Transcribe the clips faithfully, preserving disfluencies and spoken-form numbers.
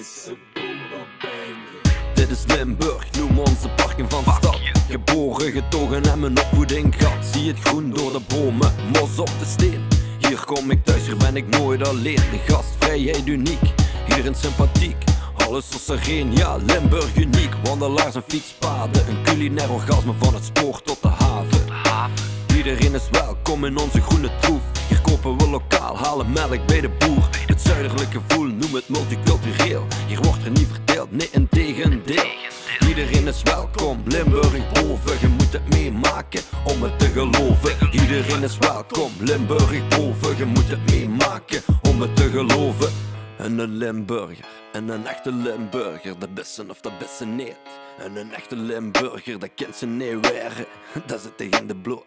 Limburgse boer ben je. Dit is Limburg, noem onze parken van de stad. Geboren, getogen en mijn opvoeding gehad. Zie het groen door de bomen, mos op de steen. Hier kom ik thuis, hier ben ik nooit alleen. De gastvrijheid uniek, iedereen sympathiek. Alles zo sereen, ja, Limburg uniek. Wandelaars en fietspaden, een culinair orgasme van het spoor tot de haven. Iedereen is welkom in onze groene troef. Hier kopen we lokaal, halen melk bij de boer. Het zuidelijke gevoel, noem het multicultureel. Hier wordt er niet verdeeld, nee integendeel. Iedereen is welkom, Limburg boven. Je moet het meemaken om het te geloven. Iedereen is welkom, Limburg boven. Je moet het meemaken om het te geloven. En een Limburger, en een echte Limburger, dat bessen of dat bessen niet. En een echte Limburger, dat kent ze niet weer. Dat zit tegen de bloed.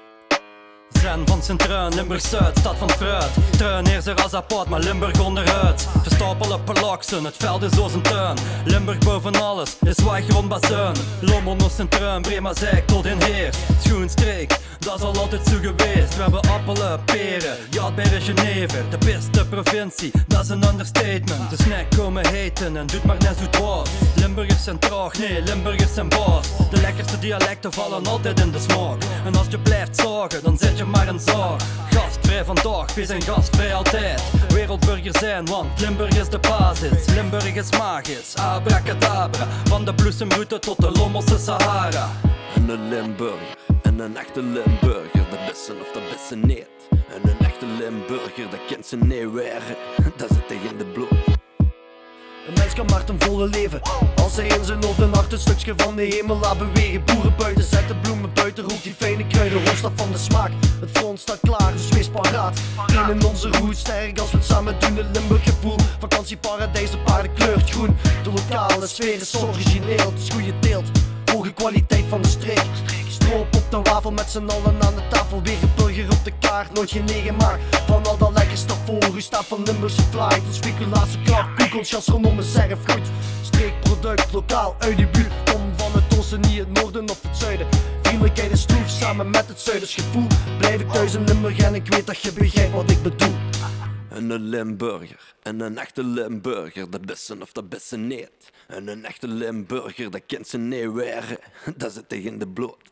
Zen van Sint-Truin, Limburg-Zuid, stad van fruit. Truin heerser als apart, maar Limburg onderuit. Verstapelen pelaksen, het veld is zoals een tuin. Limburg boven alles, is rond bazuin. Lommel naar Sint-Truin, Brema Zijk tot in Heers. Schoenstreek, dat is al altijd zo geweest. We hebben appelen, peren, ja bij de Genever. De beste provincie, dat is een understatement. De snack komen heten en doet maar net zo het was. Limburgers zijn traag, nee, Limburgers zijn baas. De lekkerste dialecten vallen altijd in de smaak. En als je blijft zagen, dan zet je maar een zaag. Gastvrij vandaag, we zijn gastvrij altijd. Wereldburger zijn, want Limburg is de basis. Limburg is magisch, abracadabra. Van de bloesemroute tot de Lommelse Sahara. En een Limburger, en een echte Limburger, dat bessen of dat bessen niet. En een echte Limburger, dat kent ze niet weer. Dat zit tegen de bloed. Een mens kan maar ten volle leven als hij in zijn hoofd een hart een stukje van de hemel laat bewegen. Boeren buiten zetten bloemen buiten, roept die fijne kruiden, rondstad van de smaak. Het front staat klaar, dus wees paraat. Eén in onze route, sterk als we het samen doen. Het Limburg gevoel, vakantieparadijs, de paarden kleurt groen. De lokale sfeer is origineel, het is goede teelt. Hoge kwaliteit van de streek. Stroop op de wafel met z'n allen aan de tafel. Weer een burger op de kaart, nooit genegen maar van al dat lekkers voor u staat van Limburgse flight. Een speculatie krap, koekels, gastronomen, serfgoed. Streekproduct, lokaal, uit de buurt. Kom van het oosten, niet het noorden of het zuiden. Vriendelijkheid is troef, samen met het Zuiders gevoel. Blijf ik thuis in Limburg en ik weet dat je begrijpt wat ik bedoel. En een Limburger, en een echte Limburger, dat bessen of dat bessen niet. En een echte Limburger, dat kent ze niet weer. Dat zit tegen de bloed.